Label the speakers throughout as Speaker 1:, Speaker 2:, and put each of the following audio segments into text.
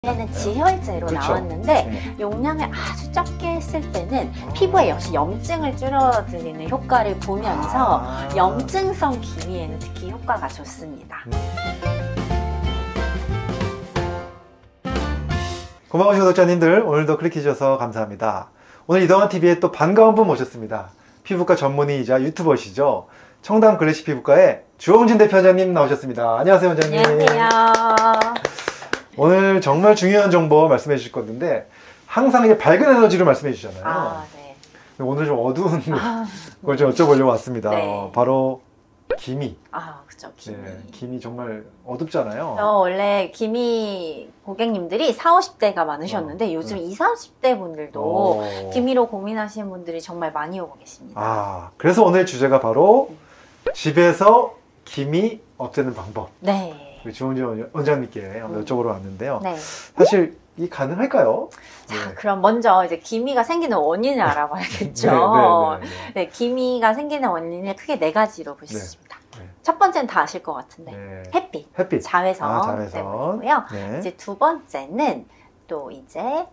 Speaker 1: 얘는 지혈제로
Speaker 2: 그쵸.
Speaker 1: 나왔는데
Speaker 2: 네.
Speaker 1: 용량을 아주 적게 했을 때는 피부에 역시 염증을 줄어드리는 효과를 보면서 염증성 기미에는 특히 효과가 좋습니다.
Speaker 2: 고마우신 구독자님들, 오늘도 클릭해주셔서 감사합니다. 오늘 이동환TV에 또 반가운 분 모셨습니다. 피부과 전문의이자 유튜버시죠. 청담 글래시 피부과의 주홍진 대표장님 나오셨습니다. 안녕하세요, 원장님.
Speaker 1: 안녕하세요.
Speaker 2: 오늘 정말 중요한 정보 말씀해 주실 건데, 항상 이제 밝은 에너지로 말씀해 주시잖아요.
Speaker 1: 네.
Speaker 2: 오늘 좀 어두운 걸 좀 여쭤보려고 왔습니다.
Speaker 1: 네.
Speaker 2: 바로 기미.
Speaker 1: 그죠. 기미.
Speaker 2: 네, 기미 정말 어둡잖아요.
Speaker 1: 원래 기미 고객님들이 40, 50대가 많으셨는데 요즘 20, 30대 분들도 기미로 고민하시는 분들이 정말 많이 오고 계십니다.
Speaker 2: 그래서 오늘 주제가 바로 집에서 기미 없애는 방법.
Speaker 1: 네.
Speaker 2: 주홍진 원장님께 여쭤보러 왔는데요.
Speaker 1: 네.
Speaker 2: 사실 이 가능할까요?
Speaker 1: 자, 그럼 먼저 이제 기미가 생기는 원인을 알아봐야겠죠. 네, 기미가 생기는 원인을 크게 4가지로 볼 수 있습니다. 첫 번째는 다 아실 것 같은데 햇빛. 자외선 때문이고요. 이제 두 번째는 또 이제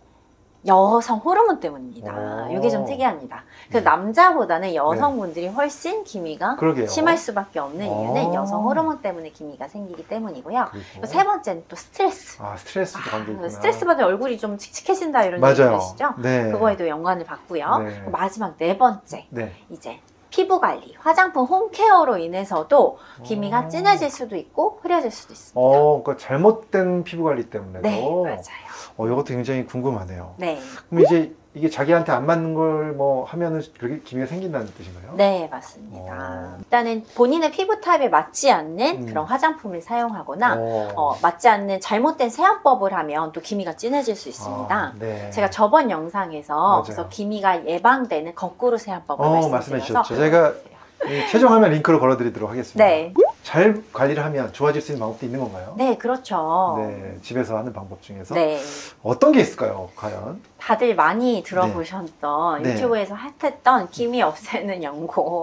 Speaker 1: 여성 호르몬 때문입니다. 이게 좀 특이합니다. 그래서 남자보다는 여성분들이 훨씬 기미가 심할 수밖에 없는 이유는 여성 호르몬 때문에 기미가 생기기 때문이고요. 세 번째는 또 스트레스.
Speaker 2: 스트레스도 관계있구나.
Speaker 1: 스트레스 받으면 얼굴이 좀 칙칙해진다 이런 얘기 들으시죠? 그거에도 연관을 받고요. 마지막 4번째. 이제 피부 관리, 화장품, 홈케어로 인해서도 기미가 진해질 수도 있고 흐려질 수도 있습니다.
Speaker 2: 그러니까 잘못된 피부 관리 때문에도.
Speaker 1: 네, 맞아요.
Speaker 2: 이것도 굉장히 궁금하네요.
Speaker 1: 네.
Speaker 2: 그럼 이제 이게 자기한테 안 맞는 걸 뭐 하면은 그렇게 기미가 생긴다는 뜻인가요?
Speaker 1: 네, 맞습니다. 일단은 본인의 피부 타입에 맞지 않는 그런 화장품을 사용하거나 맞지 않는 잘못된 세안법을 하면 또 기미가 진해질 수 있습니다. 제가 저번 영상에서 그래서 기미가 예방되는 거꾸로 세안법을 말씀드려서
Speaker 2: 제가 최종화면 링크를 걸어드리도록 하겠습니다.
Speaker 1: 네.
Speaker 2: 잘 관리를 하면 좋아질 수 있는 방법도 있는 건가요?
Speaker 1: 네, 그렇죠.
Speaker 2: 네, 집에서 하는 방법 중에서
Speaker 1: 어떤
Speaker 2: 게 있을까요, 과연?
Speaker 1: 다들 많이 들어보셨던 유튜브에서 핫했던 기미 없애는 연고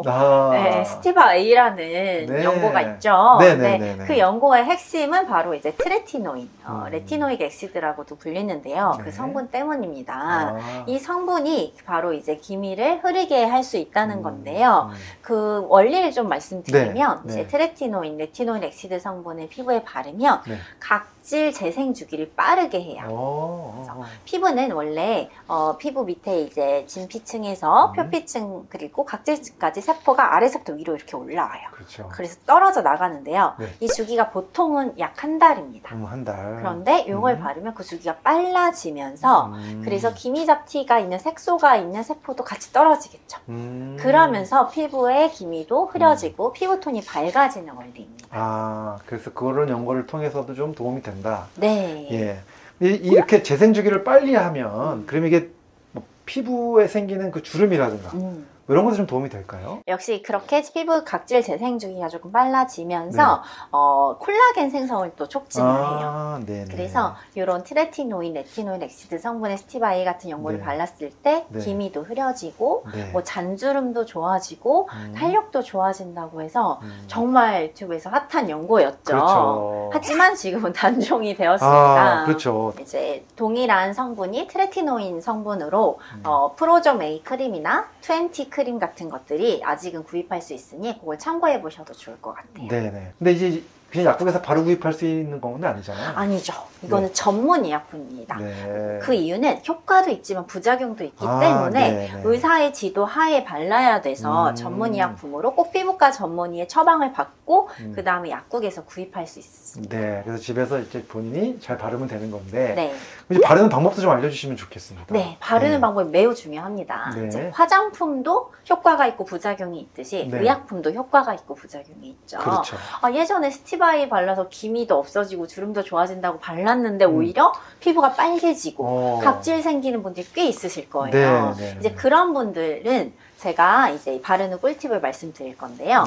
Speaker 1: 스티바 A라는 연고가 있죠. 그 연고의 핵심은 바로 이제 트레티노인, 레티노익 엑시드라고도 불리는데요. 그 성분 때문입니다. 이 성분이 바로 이제 기미를 흐리게 할 수 있다는 건데요. 그 원리를 좀 말씀드리면 이제 트레티노인, 레티노익 엑시드 성분을 피부에 바르면 각질 재생 주기를 빠르게 해요. 그래서 피부는 원래 피부 밑에 이제 진피층에서 표피층 그리고 각질층까지 세포가 아래서부터 위로 이렇게 올라와요. 그래서 떨어져 나가는데요. 이 주기가 보통은 약 1달입니다.
Speaker 2: 한 달.
Speaker 1: 그런데 이걸 바르면 그 주기가 빨라지면서 그래서 기미 잡티가 있는 색소가 있는 세포도 같이 떨어지겠죠. 그러면서 피부의 기미도 흐려지고 피부톤이 밝아지는 원리입니다.
Speaker 2: 그래서 그런 연고를 통해서도 좀 도움이 된다.
Speaker 1: 네.
Speaker 2: 이렇게 재생 주기를 빨리 하면 그럼 이게 뭐 피부에 생기는 그 주름이라든가 이런 것도 좀 도움이 될까요?
Speaker 1: 역시 그렇게 피부 각질 재생 주기가 조금 빨라지면서 콜라겐 생성을 또 촉진을 해요. 그래서 이런 트레티노인, 레티노인 엑시드 성분의 스티바이 같은 연고를 발랐을 때 기미도 흐려지고 뭐 잔주름도 좋아지고 탄력도 좋아진다고 해서 정말 유튜브에서 핫한 연고였죠. 하지만 지금은 단종이 되었습니다. 이제 동일한 성분이 트레티노인 성분으로 프로점 A 크림이나 20 크림 같은 것들이 아직은 구입할 수 있으니 그걸 참고해 보셔도 좋을 것 같아요.
Speaker 2: 근데 이제 그냥 약국에서 바로 구입할 수 있는 건 아니잖아요.
Speaker 1: 아니죠. 이거는 전문 의약품입니다. 그 이유는 효과도 있지만 부작용도 있기 때문에 의사의 지도 하에 발라야 돼서 전문 의약품으로 꼭 피부과 전문의의 처방을 받고 그 다음에 약국에서 구입할 수 있습니다.
Speaker 2: 그래서 집에서 이제 본인이 잘 바르면 되는 건데 이제 바르는 방법도 좀 알려주시면 좋겠습니다.
Speaker 1: 바르는 방법이 매우 중요합니다. 이제 화장품도 효과가 있고 부작용이 있듯이 의약품도 효과가 있고 부작용이 있죠. 예전에 스티바이 발라서 기미도 없어지고 주름도 좋아진다고 발랐는데 오히려 피부가 빨개지고 각질 생기는 분들이 꽤 있으실 거예요. 이제 그런 분들은 제가 이제 바르는 꿀팁을 말씀드릴 건데요.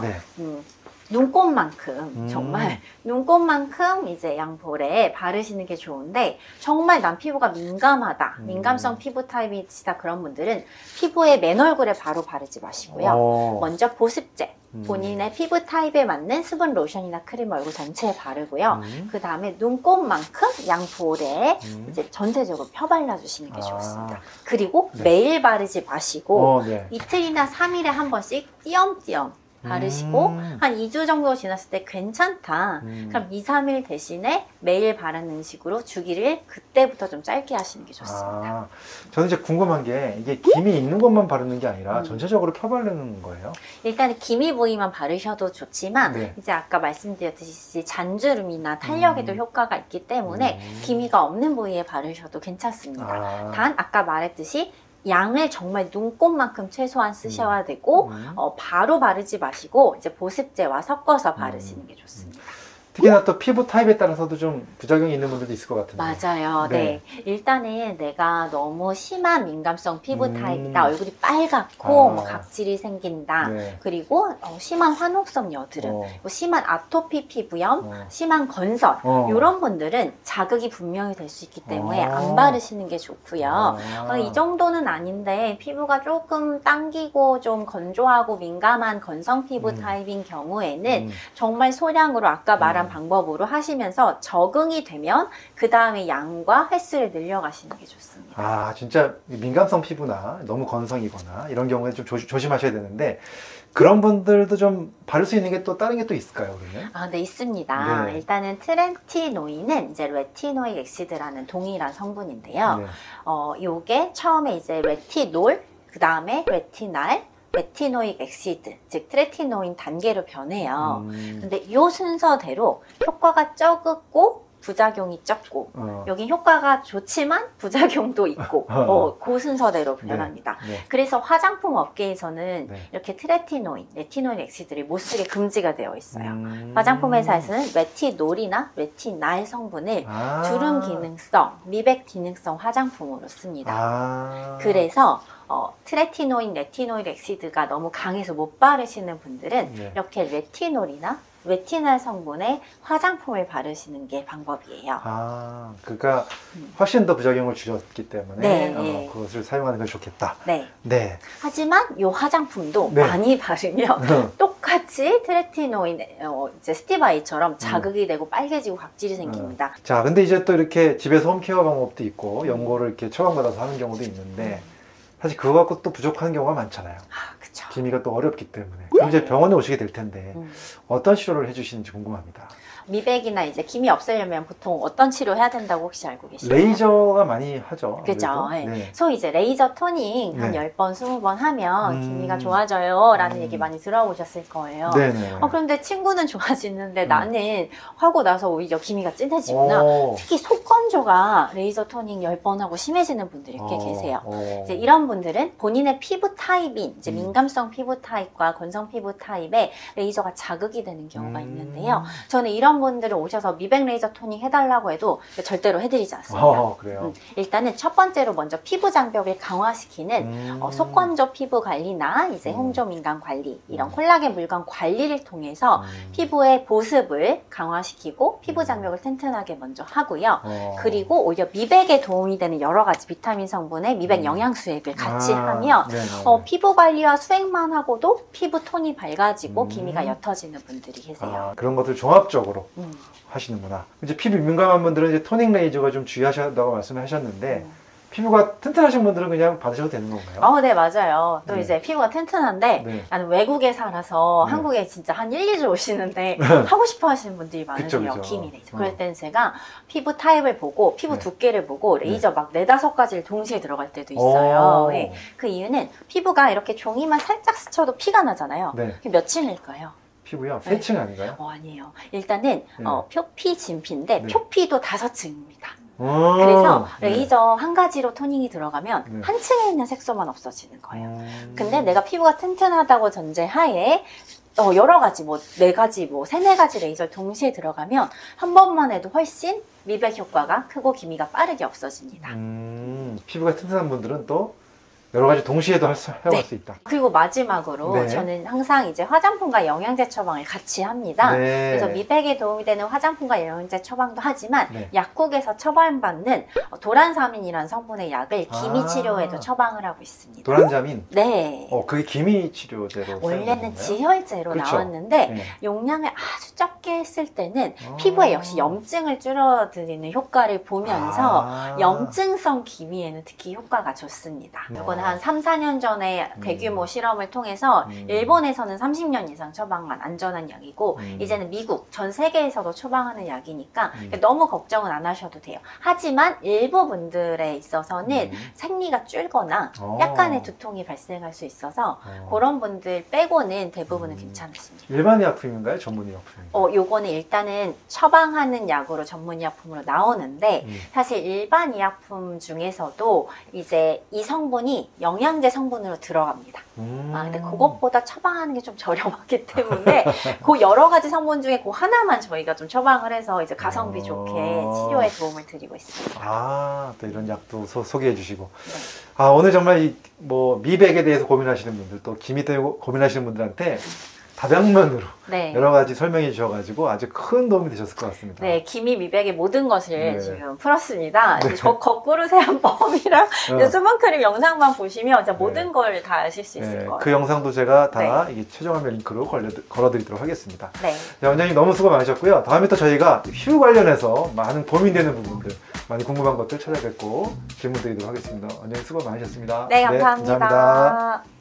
Speaker 1: 눈곱만큼 정말 눈곱만큼 이제 양볼에 바르시는 게 좋은데 정말 난 피부가 민감하다 민감성 피부 타입이시다 그런 분들은 피부에 맨 얼굴에 바로 바르지 마시고요. 먼저 보습제 본인의 피부 타입에 맞는 수분 로션이나 크림 얼굴 전체에 바르고요. 그 다음에 눈곱만큼 양 볼에 이제 전체적으로 펴발라주시는 게 좋습니다. 그리고 네. 매일 바르지 마시고 네. 이틀이나 3일에 한 번씩 띄엄띄엄 바르시고 한 2주 정도 지났을 때 괜찮다. 그럼 2, 3일 대신에 매일 바르는 식으로 주기를 그때부터 좀 짧게 하시는 게 좋습니다.
Speaker 2: 저는 이제 궁금한 게 이게 기미 있는 것만 바르는 게 아니라 전체적으로 펴바르는 거예요?
Speaker 1: 일단은 기미 부위만 바르셔도 좋지만 네. 이제 아까 말씀드렸듯이 잔주름이나 탄력에도 효과가 있기 때문에 기미가 없는 부위에 바르셔도 괜찮습니다. 단 아까 말했듯이 양을 정말 눈곱만큼 최소한 쓰셔야 되고 바로 바르지 마시고 이제 보습제와 섞어서 바르시는 게 좋습니다.
Speaker 2: 특히나 또 피부 타입에 따라서도 좀 부작용이 있는 분들도 있을 것 같은데.
Speaker 1: 맞아요. 네. 일단은 내가 너무 심한 민감성 피부 타입이다. 얼굴이 빨갛고 뭐 각질이 생긴다. 네. 그리고 심한 화농성 여드름, 심한 아토피 피부염, 심한 건설 이런 분들은 자극이 분명히 될 수 있기 때문에 안 바르시는 게 좋고요. 이 정도는 아닌데 피부가 조금 당기고 좀 건조하고 민감한 건성 피부 타입인 경우에는 정말 소량으로 아까 말한 방법으로 하시면서 적응이 되면 그 다음에 양과 횟수를 늘려가시는 게 좋습니다.
Speaker 2: 진짜 민감성 피부나 너무 건성이거나 이런 경우에 좀 조심하셔야 되는데 그런 분들도 좀 바를 수 있는 게 또 다른 게 또 있을까요, 그러면?
Speaker 1: 네, 있습니다. 네. 일단은 트레티노인은 이제 레티노익 엑시드라는 동일한 성분인데요. 네. 요게 처음에 이제 레티놀, 그 다음에 레티날, 레티노익 엑시드, 즉 트레티노인 단계로 변해요. 근데 이 순서대로 효과가 적고 부작용이 적고 여긴 효과가 좋지만 부작용도 있고 그 순서대로 변합니다. 네. 네. 그래서 화장품 업계에서는 네. 이렇게 트레티노인, 레티노익 엑시드를 못 쓰게 금지가 되어 있어요. 화장품 회사에서는 레티놀이나 레티날 성분을 주름 기능성, 미백 기능성 화장품으로 씁니다. 그래서 트레티노인, 레티노일 엑시드가 너무 강해서 못 바르시는 분들은 네. 이렇게 레티놀이나 레티날 성분의 화장품을 바르시는 게 방법이에요.
Speaker 2: 그러니까 훨씬 더 부작용을 줄였기 때문에 네. 그것을 사용하는 게 좋겠다.
Speaker 1: 네.
Speaker 2: 네.
Speaker 1: 하지만 이 화장품도 네. 많이 바르면 똑같이 트레티노인, 이제 스티바이처럼 자극이 되고 빨개지고 각질이 생깁니다.
Speaker 2: 자, 근데 이제 또 이렇게 집에서 홈케어 방법도 있고 연고를 이렇게 처방받아서 하는 경우도 있는데 사실 그거 갖고 또 부족한 경우가 많잖아요.
Speaker 1: 그쵸.
Speaker 2: 기미가 또 어렵기 때문에. 그럼 이제 병원에 오시게 될 텐데 어떤 치료를 해주시는지 궁금합니다.
Speaker 1: 미백이나 이제 기미 없애려면 보통 어떤 치료 해야 된다고 혹시 알고 계시나요?
Speaker 2: 레이저가 많이 하죠.
Speaker 1: 그죠. 네. 소위 이제 레이저 토닝 한 10번, 20번 하면 기미가 좋아져요 라는 얘기 많이 들어보셨을 거예요. 그런데 친구는 좋아지는데 나는 하고 나서 오히려 기미가 진해지거나 특히 속건조가 레이저 토닝 10번 하고 심해지는 분들이 꽤 계세요. 이제 이런 분들은 본인의 피부 타입인 이제 민감성 피부 타입과 건성 피부 타입에 레이저가 자극이 되는 경우가 있는데요. 저는 이런 분들은 오셔서 미백 레이저 토닝 해달라고 해도 절대로 해드리지 않습니다.
Speaker 2: 그래요?
Speaker 1: 일단은 첫 번째로 먼저 피부 장벽을 강화시키는 속건조 피부 관리나 이제 홍조 민감 관리, 이런 콜라겐 물광 관리를 통해서 피부의 보습을 강화시키고 피부 장벽을 튼튼하게 먼저 하고요. 그리고 오히려 미백에 도움이 되는 여러 가지 비타민 성분의 미백 영양수액을 같이 하면 피부 관리와 수액만 하고도 피부 톤이 밝아지고 기미가 옅어지는 분들이 계세요.
Speaker 2: 그런 것들 종합적으로 하시는구나. 이제 피부 민감한 분들은 이제 토닝 레이저가 좀 주의하셔야한다고 말씀하셨는데 피부가 튼튼하신 분들은 그냥 받으셔도 되는 건가요?
Speaker 1: 네, 맞아요. 또 이제 피부가 튼튼한데 나는 외국에 살아서 한국에 진짜 한 1, 2주 오시는데 하고 싶어 하시는 분들이 많으세요. 기미 레이저. 그럴 때는 제가 피부 타입을 보고 피부 두께를 보고 레이저 막 4, 5가지를 동시에 들어갈 때도 있어요. 그 이유는 피부가 이렇게 종이만 살짝 스쳐도 피가 나잖아요. 그게 몇 층일까요?
Speaker 2: 피부요? 3층 아닌가요?
Speaker 1: 아니에요. 일단은 표피, 진피인데 표피도 5층입니다. 그래서 레이저 한 가지로 토닝이 들어가면 한 층에 있는 색소만 없어지는 거예요. 근데 내가 피부가 튼튼하다고 전제하에 여러 가지, 4가지, 3, 4가지 레이저를 동시에 들어가면 한 번만 해도 훨씬 미백 효과가 크고 기미가 빠르게 없어집니다.
Speaker 2: 피부가 튼튼한 분들은 또 여러 가지 동시에도 사용할 수 있다.
Speaker 1: 그리고 마지막으로 저는 항상 이제 화장품과 영양제 처방을 같이 합니다. 그래서 미백에 도움이 되는 화장품과 영양제 처방도 하지만 약국에서 처방받는 도란사민이라는 성분의 약을 기미 치료에도 처방을 하고 있습니다.
Speaker 2: 도란자민?
Speaker 1: 네.
Speaker 2: 그게 기미 치료제로
Speaker 1: 원래는 지혈제로 나왔는데 용량을 아주 적게 했을 때는 피부에 역시 염증을 줄어드리는 효과를 보면서 염증성 기미에는 특히 효과가 좋습니다. 이거는 한 3, 4년 전에 대규모 실험을 통해서 일본에서는 30년 이상 처방한 안전한 약이고 이제는 미국, 전 세계에서도 처방하는 약이니까 너무 걱정은 안 하셔도 돼요. 하지만 일부 분들에 있어서는 생리가 줄거나 약간의 두통이 발생할 수 있어서 그런 분들 빼고는 대부분은 괜찮습니다.
Speaker 2: 일반 의약품인가요? 전문 의약품인가요?
Speaker 1: 요거는 일단은 처방하는 약으로 전문 의약품으로 나오는데 사실 일반 의약품 중에서도 이제 이 성분이 영양제 성분으로 들어갑니다. 근데 그것보다 처방하는 게 좀 저렴하기 때문에 그 여러 가지 성분 중에 그 하나만 저희가 좀 처방을 해서 이제 가성비 좋게 치료에 도움을 드리고 있습니다.
Speaker 2: 또 이런 약도 소개해 주시고. 오늘 정말 미백에 대해서 고민하시는 분들, 또 기미 때문에 고민하시는 분들한테 다방면으로 여러 가지 설명해 주셔가지고 아주 큰 도움이 되셨을 것 같습니다.
Speaker 1: 네, 기미 미백의 모든 것을 지금 풀었습니다. 거꾸로 세안 펌이랑 수분크림 영상만 보시면 모든 걸 다 아실 수 있을 거예요.
Speaker 2: 그 영상도 제가 다 이게 최종화면 링크로 걸어드리도록 하겠습니다. 원장님 너무 수고 많으셨고요. 다음에 또 저희가 피부 관련해서 많은 고민되는 부분들, 많이 궁금한 것들 찾아뵙고 질문 드리도록 하겠습니다. 원장님 수고 많으셨습니다.
Speaker 1: 네, 감사합니다.
Speaker 2: 감사합니다.